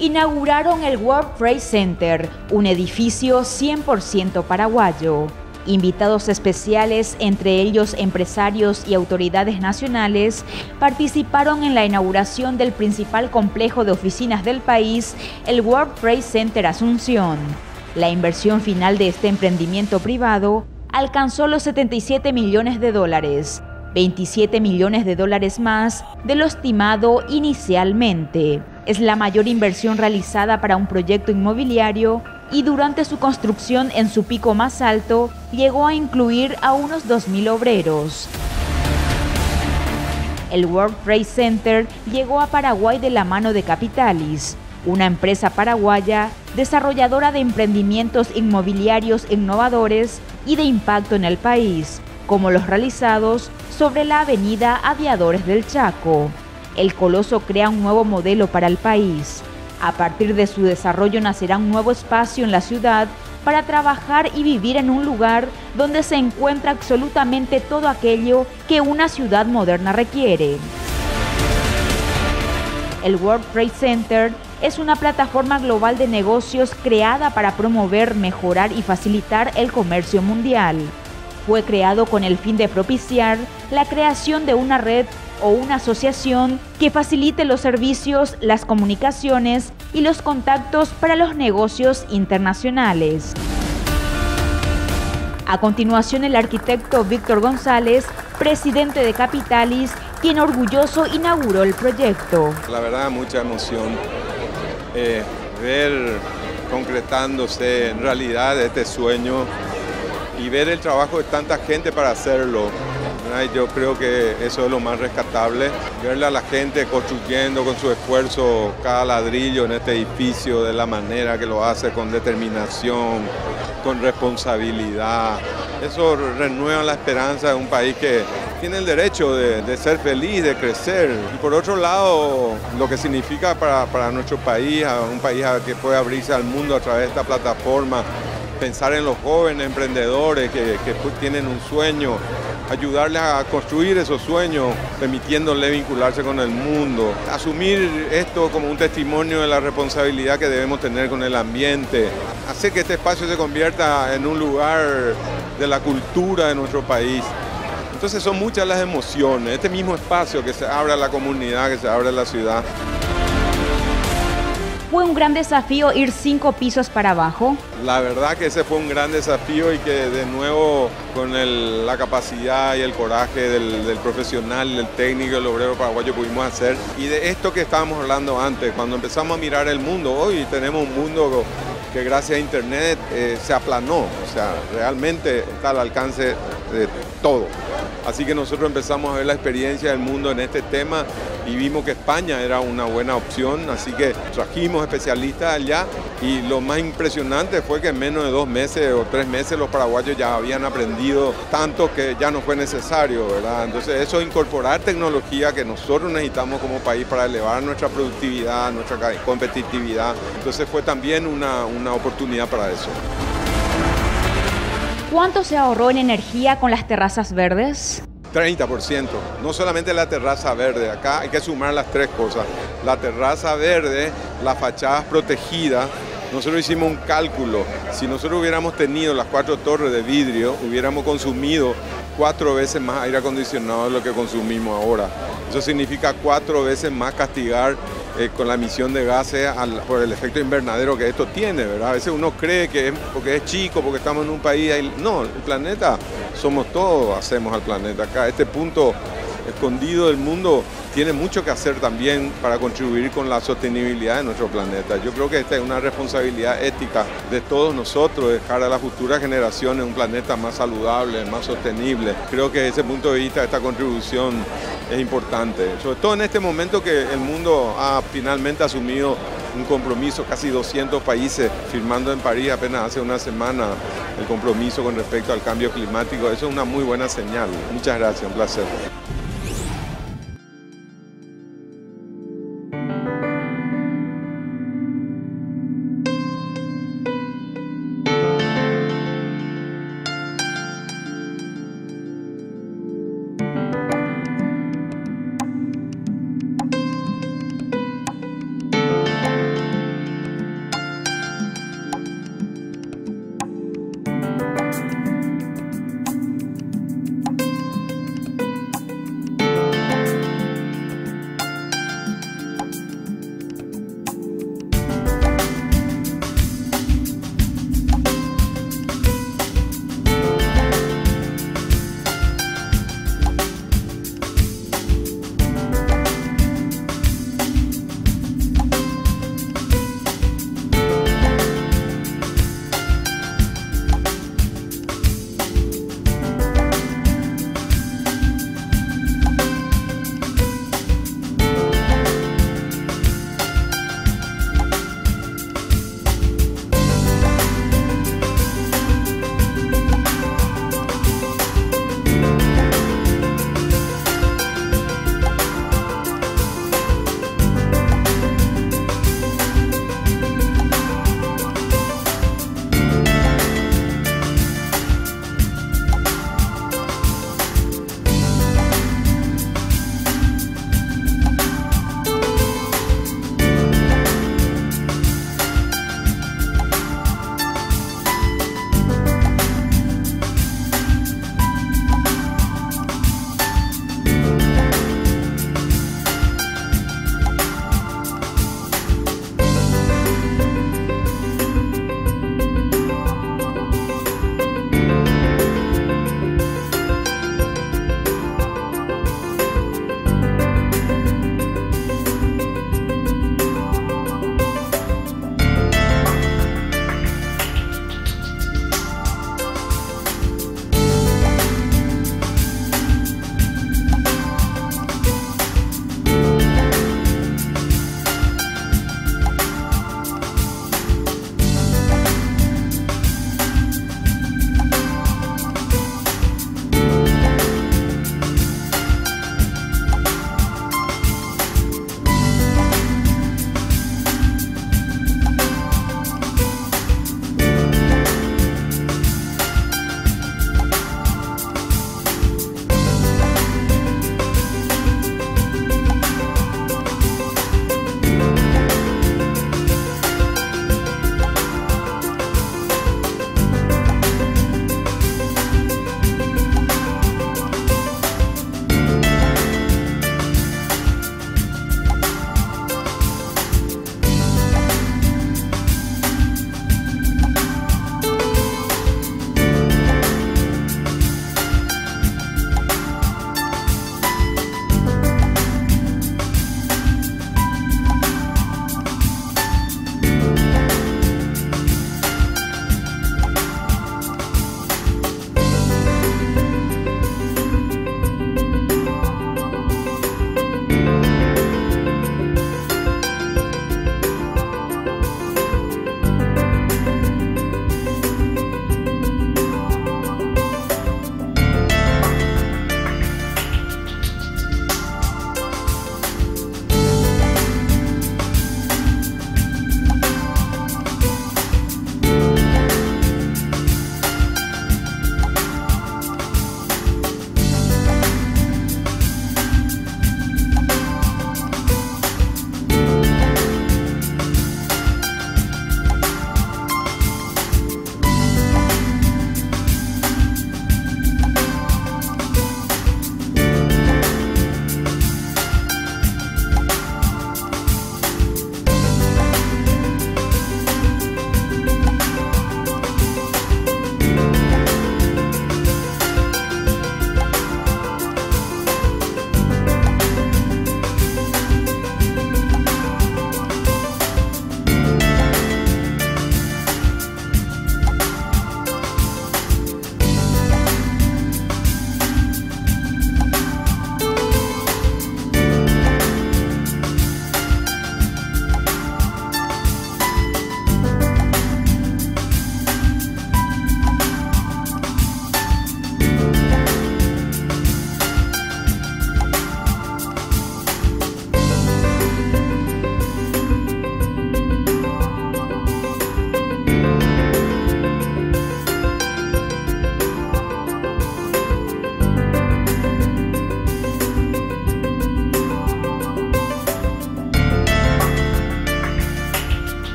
inauguraron el World Trade Center, un edificio 100% paraguayo. Invitados especiales, entre ellos empresarios y autoridades nacionales, participaron en la inauguración del principal complejo de oficinas del país, el World Trade Center Asunción. La inversión final de este emprendimiento privado alcanzó los $77 millones, 27 millones de dólares más de lo estimado inicialmente. Es la mayor inversión realizada para un proyecto inmobiliario y durante su construcción en su pico más alto llegó a incluir a unos 2.000 obreros. El World Trade Center llegó a Paraguay de la mano de Capitalis, una empresa paraguaya desarrolladora de emprendimientos inmobiliarios innovadores y de impacto en el país, como los realizados sobre la avenida Aviadores del Chaco. El coloso crea un nuevo modelo para el país. A partir de su desarrollo nacerá un nuevo espacio en la ciudad para trabajar y vivir en un lugar donde se encuentra absolutamente todo aquello que una ciudad moderna requiere. El World Trade Center es una plataforma global de negocios creada para promover, mejorar y facilitar el comercio mundial. Fue creado con el fin de propiciar la creación de una red o una asociación que facilite los servicios, las comunicaciones y los contactos para los negocios internacionales. A continuación, el arquitecto Víctor González, presidente de Capitalis, quien orgulloso inauguró el proyecto. La verdad, mucha emoción ver concretándose en realidad este sueño y ver el trabajo de tanta gente para hacerlo. Yo creo que eso es lo más rescatable, verle a la gente construyendo con su esfuerzo cada ladrillo en este edificio de la manera que lo hace, con determinación, con responsabilidad. Eso renueva la esperanza de un país que tiene el derecho de ser feliz, de crecer. Y por otro lado, lo que significa para nuestro país, un país que puede abrirse al mundo a través de esta plataforma, pensar en los jóvenes emprendedores que tienen un sueño, ayudarles a construir esos sueños, permitiéndoles vincularse con el mundo. Asumir esto como un testimonio de la responsabilidad que debemos tener con el ambiente. Hacer que este espacio se convierta en un lugar de la cultura de nuestro país. Entonces son muchas las emociones, este mismo espacio que se abre a la comunidad, que se abre a la ciudad. ¿Fue un gran desafío ir 5 pisos para abajo? La verdad que ese fue un gran desafío y que de nuevo con la capacidad y el coraje del profesional, del técnico, del obrero paraguayo pudimos hacer. Y de esto que estábamos hablando antes, cuando empezamos a mirar el mundo, hoy tenemos un mundo que gracias a Internet se aplanó, o sea, realmente está al alcance de todo. Así que nosotros empezamos a ver la experiencia del mundo en este tema y vimos que España era una buena opción, así que trajimos especialistas allá y lo más impresionante fue que en menos de 2 meses o 3 meses los paraguayos ya habían aprendido tanto que ya no fue necesario, ¿verdad? Entonces eso, incorporar tecnología que nosotros necesitamos como país para elevar nuestra productividad, nuestra competitividad, entonces fue también una oportunidad para eso. ¿Cuánto se ahorró en energía con las terrazas verdes? 30%, no solamente la terraza verde, acá hay que sumar las 3 cosas. La terraza verde, las fachadas protegidas, nosotros hicimos un cálculo, si nosotros hubiéramos tenido las 4 torres de vidrio, hubiéramos consumido 4 veces más aire acondicionado de lo que consumimos ahora. Eso significa 4 veces más castigar con la emisión de gases por el efecto invernadero que esto tiene, ¿verdad? A veces uno cree que es porque es chico, porque estamos en un país... No, el planeta somos todos, hacemos al planeta acá. Este punto escondido del mundo tiene mucho que hacer también para contribuir con la sostenibilidad de nuestro planeta. Yo creo que esta es una responsabilidad ética de todos nosotros, dejar a las futuras generaciones un planeta más saludable, más sostenible. Creo que desde ese punto de vista esta contribución es importante, sobre todo en este momento que el mundo ha finalmente asumido un compromiso, casi 200 países firmando en París apenas hace una semana el compromiso con respecto al cambio climático. Eso es una muy buena señal. Muchas gracias, un placer.